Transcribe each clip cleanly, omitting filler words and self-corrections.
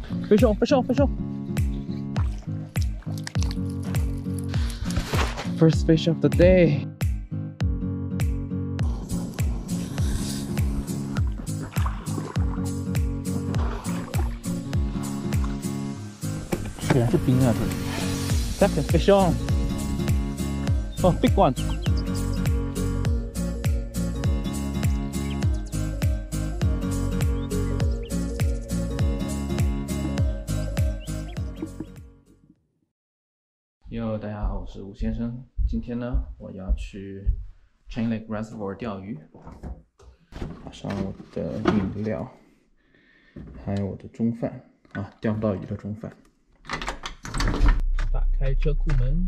Fish on, fish on, fish on. First fish of the day. Second fish on. Oh, big one. Yo， 大家好，我是吴先生。今天呢，我要去 Chain Lake Reservoir 钓鱼，打上我的饮料，还有我的中饭啊，钓不到鱼的中饭。打开车库门。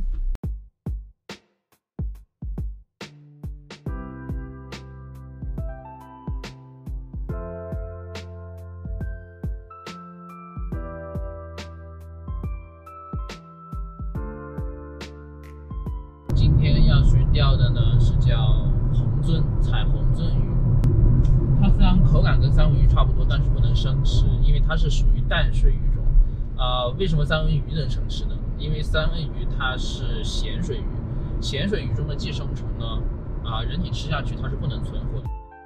今天要去钓的呢是叫彩虹鳟鱼，它虽然口感跟三文鱼差不多，但是不能生吃，因为它是属于淡水鱼种。为什么三文鱼能生吃呢？因为三文鱼它是咸水鱼，咸水鱼中的寄生虫呢，人体吃下去它是不能存活的。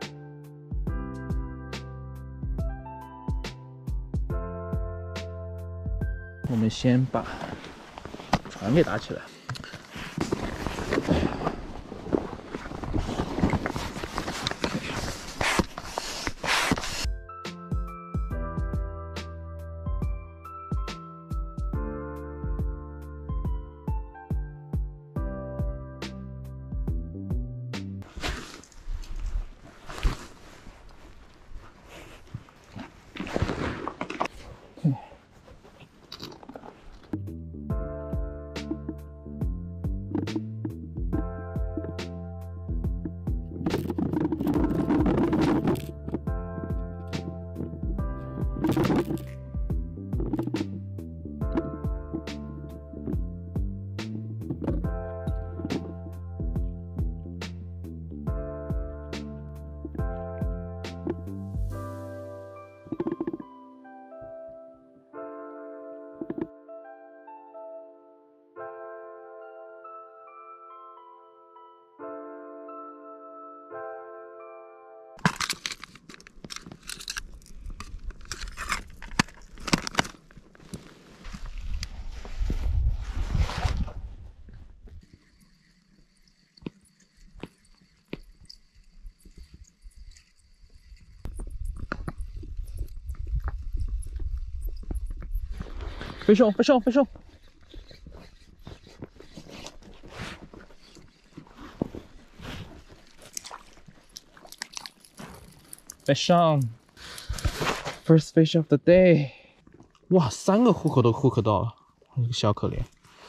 我们先把船给打起来。Fish on, fish on, fish on. Fish on. First fish of the day. 哇，3个户口都户口到了，一个小可怜。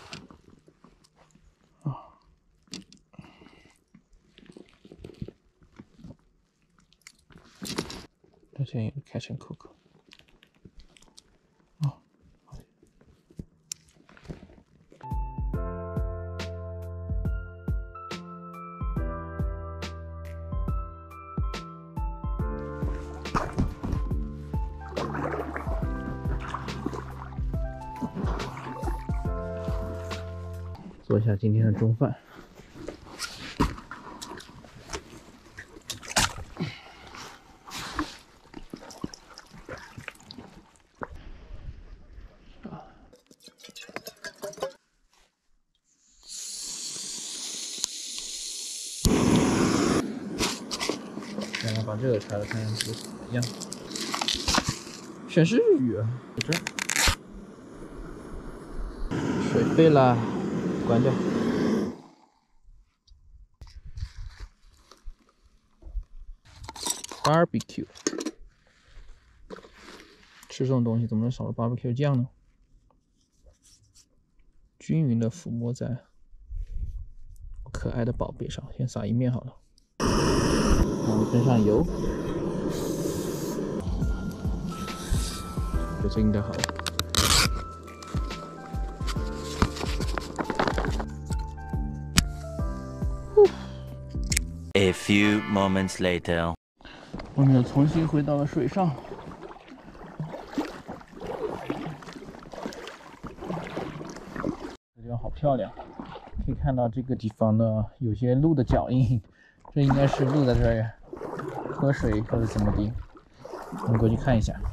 这边有个 catch and cook。做一下今天的中饭。然后把这个拆了，看看是怎么样。全是日语啊！这水沸了。关掉。Barbecue， 吃这种东西怎么能少了 barbecue 酱呢？均匀的抚摸在我可爱的宝贝上，先撒一面好了，然后喷上油，就这应该好了。 A few moments later， 我们又重新回到了水上。 好漂亮。可以看到这个地方呢，有些鹿的脚印，这应该是鹿在这儿喝水或者怎么的。我们过去看一下。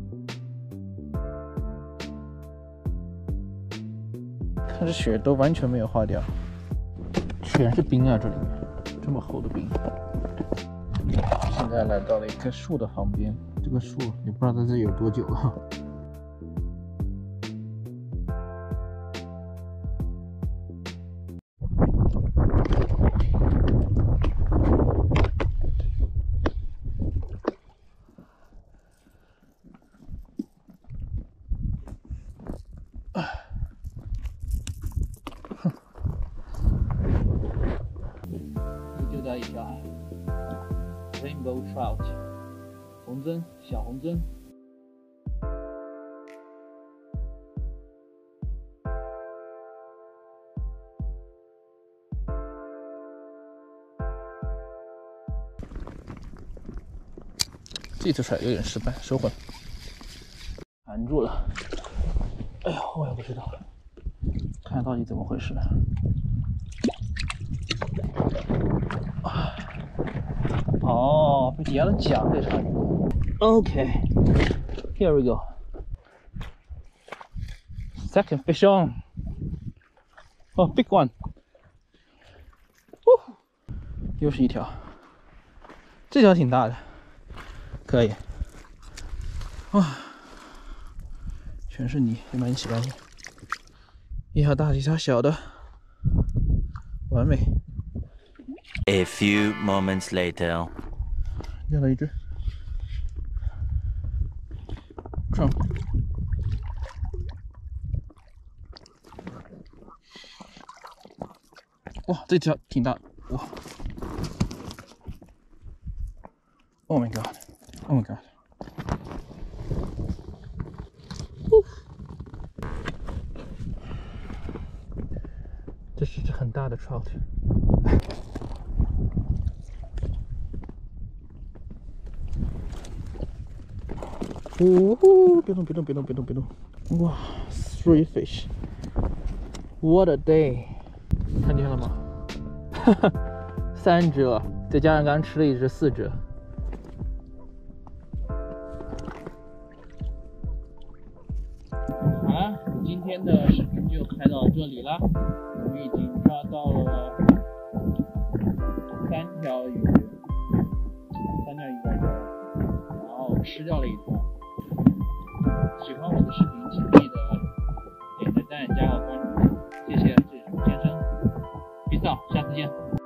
看这雪都完全没有化掉，全是冰啊！这里面这么厚的冰。现在来到了一棵树的旁边，这个树也不知道在这有多久了。就在一条 Rainbow Trout 红鳟，小红鳟。这次甩有点失败，收回来，含住了。哎呀，我也不知道，看到底怎么回事。哦，被底下的桨给缠住。OK, here we go. Second fish on. Oh, big one. 又是一条，这条挺大的，可以。哇，全是泥，先把你洗干净。一条大的，一条小的，完美。 A few moments later. 掉了一只，上。哇，这条挺大，哇 ！Oh my god! Oh my god! 这是只很大的 trout。呜呼！别动，别动，别动，别动，别动！哇 ，3 fish! What a day！ 看见了吗？哈哈，3只了，再加上刚吃了一只，4只。好了，今天的视频就拍到这里啦。我们已经抓到了3条鱼在这儿，然后吃掉了1条。喜欢我的视频，请记得点个赞，加个关注，谢谢，这是吴先生，peace out，下次见。